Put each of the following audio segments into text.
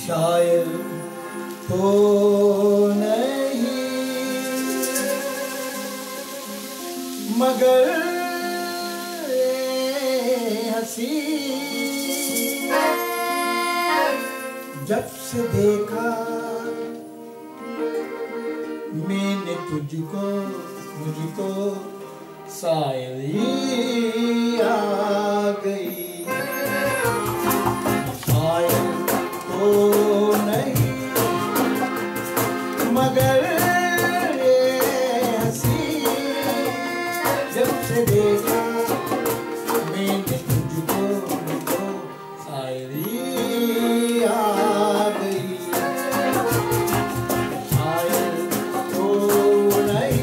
शायर तो नहीं मगर हंसी, जब से देखा मैंने तुझको मुझको शायरी आ गई। शायर तो नहीं मगर हंसी, जब से देखा मैंने तुझको मुझको शायरी आ गई। शायर तो नहीं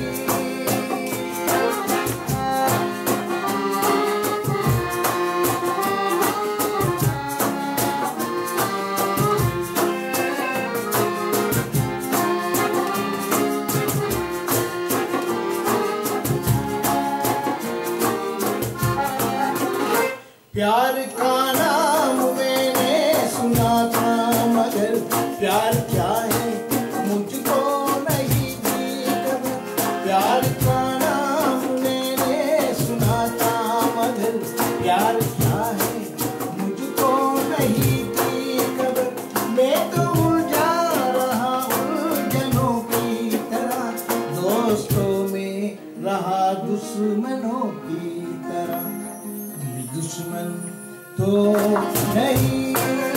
प्यार का नाम मैंने सुना था मगर प्यार क्या है मुझको नहीं भी खबर। प्यार का नाम मैंने सुना था मगर प्यार क्या है मुझको नहीं थी खबर। मैं तो उलझा रहा उलझनों की तरह, दोस्तों में रहा दुश्मनों की तरह। दुश्मन तो नहीं